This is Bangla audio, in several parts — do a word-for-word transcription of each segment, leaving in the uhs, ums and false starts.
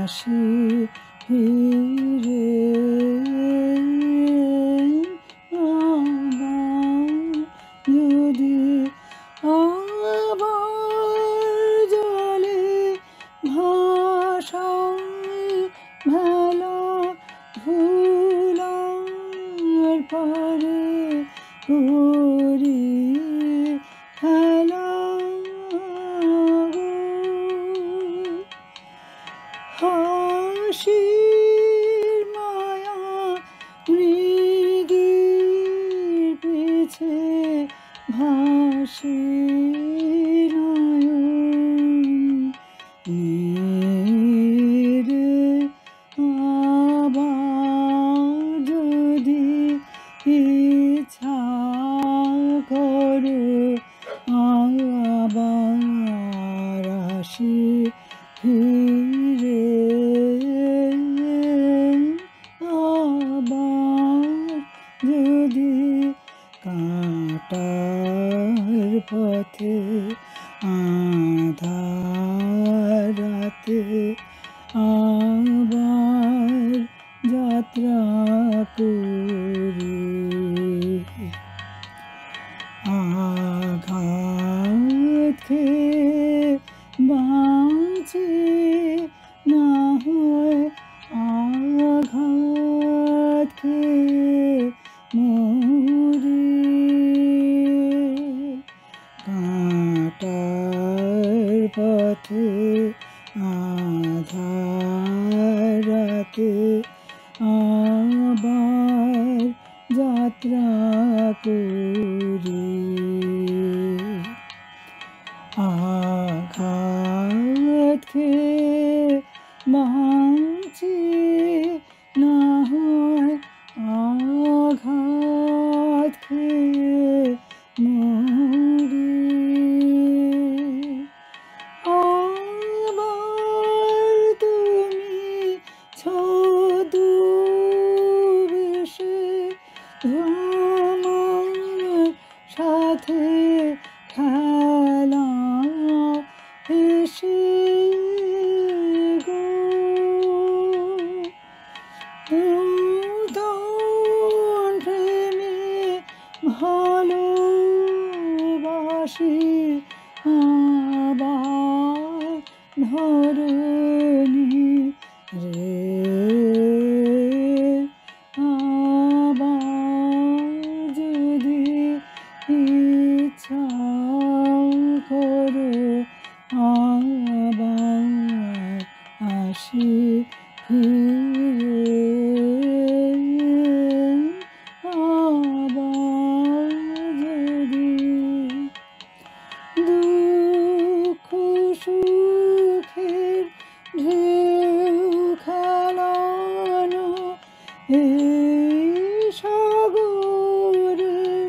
আসি ফিরে আবার যদি আবার জলে ভাষায় ভেলা ভুলার পরে করি খেলা হাসির মায়া মৃগীর পিছে ভাসি নয়ন আবার যদি ইচ্ছা করে আবার আসি ফিরে আবার যদি কাঁটার পথে আঁধার রাতে আবার যাত্রা করি আঘাত খেয়ে বাঁচি না হয় আঘাত খেয়ে মরি কাঁটার পথে আঁধার রাতে আবার যাত্রা করি আঘাত খেয়ে বাঁচি না হয় আঘাত খেয়ে মরি আবার তুমি ছদ্মবেশে আমার সাথে খেলা এসে গো নূতন প্রেমে ভালোবাসি আবার ধরণী রে আবার যদি ইচ্ছা করো আবার আসি ফিরে আবার যদি দুঃখ সুখের ঢেউ খেলানো এই সাগরের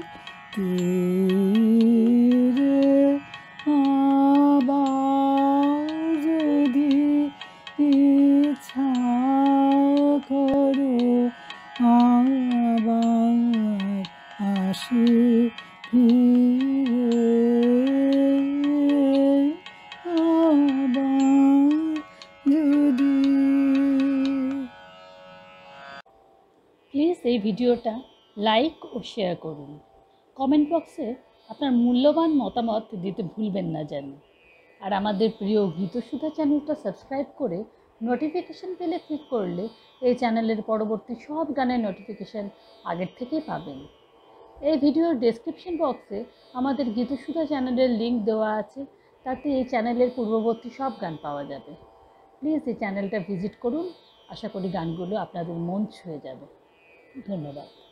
তীরে আবার যদি ইচ্ছা করো আবার আসি ফিরে আবার যদি প্লিজ এই ভিডিওটা লাইক ও শেয়ার করুন কমেন্ট বক্সে আপনার মূল্যবান মতামত দিতে ভুলবেন না যেন আর আমাদের প্রিয় গীতসুধা চ্যানেলটা সাবস্ক্রাইব করে নোটিফিকেশান পেলে ক্লিক করলে এই চ্যানেলের পরবর্তী সব গানের নোটিফিকেশান আগের থেকেই পাবেন এই ভিডিওর ডেসক্রিপশন বক্সে আমাদের গীতসুধা চ্যানেলের লিঙ্ক দেওয়া আছে তাতে এই চ্যানেলের পূর্ববর্তী সব গান পাওয়া যাবে প্লিজ এই চ্যানেলটা ভিজিট করুন আশা করি গানগুলো আপনাদের মন ছুঁয়ে যাবে ধন্যবাদ।